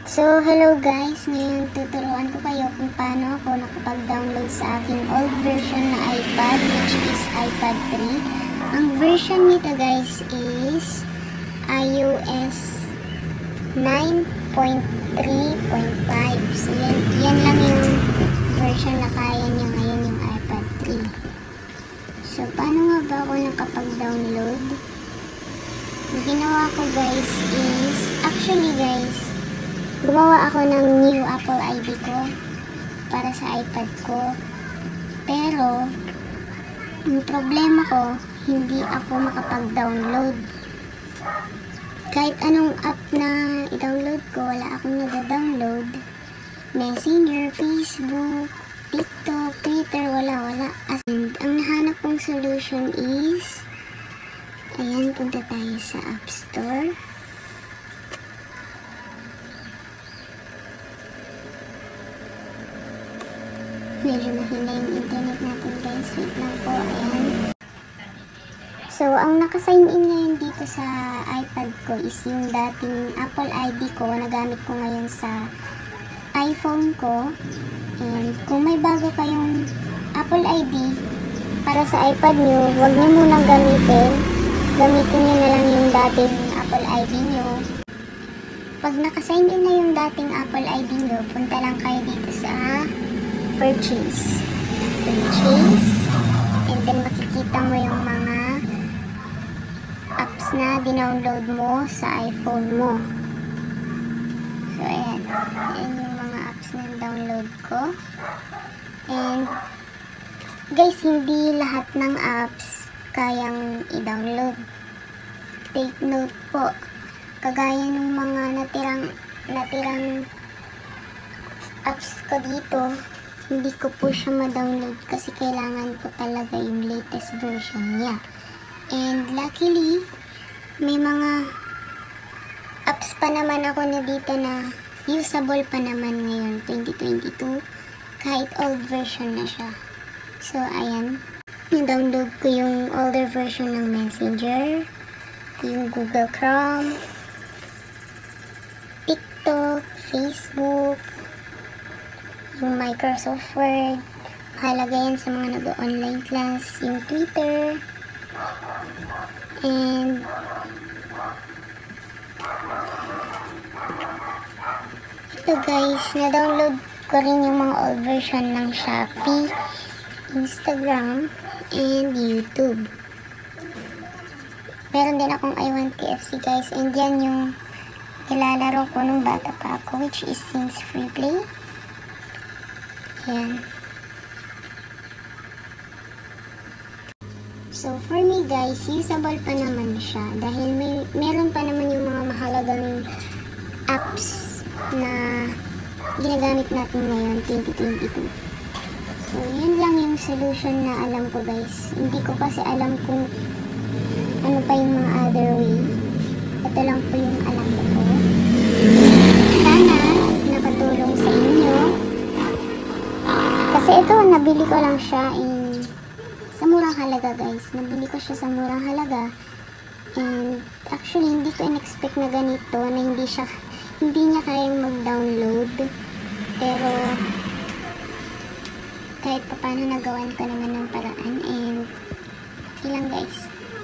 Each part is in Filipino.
So, hello guys! Ngayon tuturuan ko kayo kung paano ako nakapag-download sa aking old version na iPad, which is iPad 3. Ang version nito guys is iOS 9.3.5. So, yan lang yung version na kaya niya ngayon, yung iPad 3. So, paano nga ba ako nakapag-download? Ang ginawa ko guys is, actually guys, gumawa ako ng new Apple ID ko para sa iPad ko. Pero, ang problema ko, hindi ako makapag-download. Kahit anong app na i-download ko, wala akong nag-download. Messenger, Facebook, TikTok, Twitter, wala. And ang nahanap kong solution is, ayan, punta tayo sa App Store. Medyo mahina yung internet natin guys. Wait lang po. Ayan. So, ang nakasign in ngayon dito sa iPad ko is yung dating Apple ID ko na gamit ko ngayon sa iPhone ko. And kung may bago kayong Apple ID para sa iPad nyo, huwag nyo munang gamitin. Gamitin nyo na lang yung dating Apple ID nyo. Pag nakasign in na yung dating Apple ID nyo, punta lang kayo dito sa purchase, and then makikita mo yung mga apps na dinownload mo sa iPhone mo. So ayan yung mga apps na download ko. And guys, hindi lahat ng apps kayang i-download. Take note po, kagaya ng mga natirang apps ko dito, hindi ko po siya ma-download kasi kailangan ko talaga yung latest version niya. And luckily, may mga apps pa naman ako na dito na usable pa naman ngayon, 2022, kahit old version na siya. So, ayan. I-download ko yung older version ng Messenger, yung Google Chrome, TikTok, Facebook, yung Microsoft Word, mahalaga yan sa mga nag-online class, yung Twitter, and ito guys, na-download ko rin yung mga old version ng Shopee, Instagram, and YouTube. Meron din akong I1TFC guys, and yan yung ilalaro ko nung bata pa ako, which is Sims Free Play. Ayan. So, for me guys, usable pa naman siya dahil meron pa naman yung mga mahalagang apps na ginagamit natin ngayon, 2022. So, yun lang yung solution na alam ko guys. Hindi ko kasi alam kung ano pa yung mga other way. Ito lang po yung alam ko. Sana nakatulong sa inyo. Kasi ito, nabili ko lang siya sa murang halaga guys. Nabili ko siya sa murang halaga. And actually, hindi ko in-expect na ganito, na hindi niya kayang mag-download. Pero, kahit pa paano nagawan ko naman ng paraan. And, okay lang guys.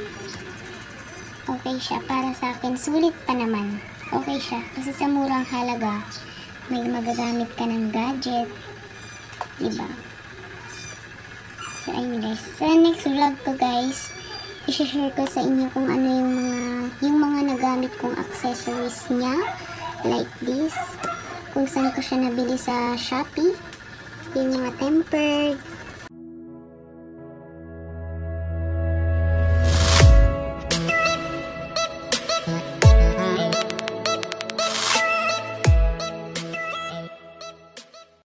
Okay siya. Para sa akin, sulit pa naman. Okay siya. Kasi sa murang halaga, may magagamit ka ng gadget. Diba? So, ayun guys. Sa next vlog ko guys, i-share ko sa inyo kung ano yung mga nagamit kong accessories niya. Like this. Kung saan ko siya nabili sa Shopee. Yung mga tempered,